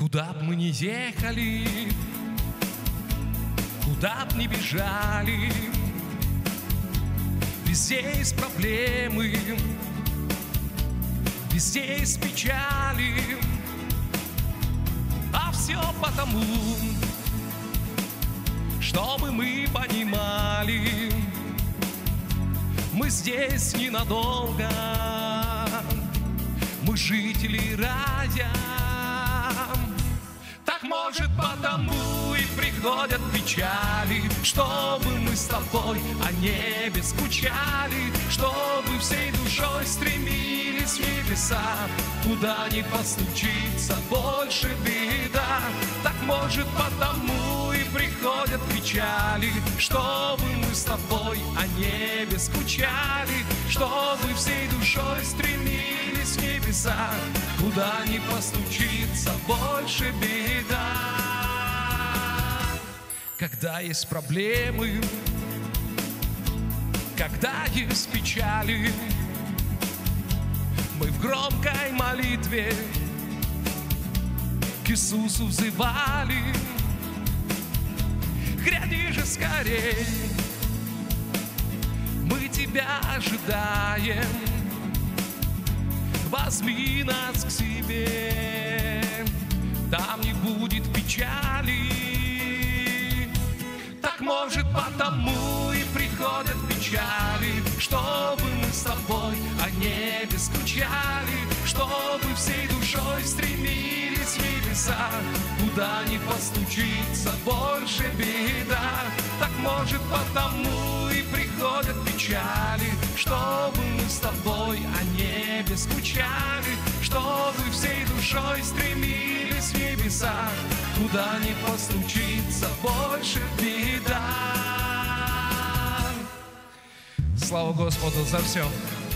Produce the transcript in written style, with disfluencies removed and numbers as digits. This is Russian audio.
Куда б мы ни ехали, куда б ни бежали, везде есть проблемы, везде есть печали. А все потому, чтобы мы понимали, мы здесь ненадолго, мы жители рая. Так может потому и приходят печали, чтобы мы с тобой о небе скучали, чтобы всей душой стремились в небеса, куда ни постучится, больше беда. Так может потому и приходят печали, чтобы мы с тобой о небе скучали, чтобы всей душой стремились в небеса, куда ни постучится, больше беда. Когда есть проблемы, когда есть печали, мы в громкой молитве к Иисусу взывали. Гряди же скорей, мы тебя ожидаем, возьми нас к себе, там не будет печали. Так может потому и приходят печали, чтобы мы с тобой о небе скучали, чтобы всей душой стремились в небеса, куда ни постучится, больше беда. Так может потому и приходят печали, чтобы мы с тобой о небе скучали, чтобы всей душой стремились в небеса, куда ни постучится, больше беда. Слава Господу за все.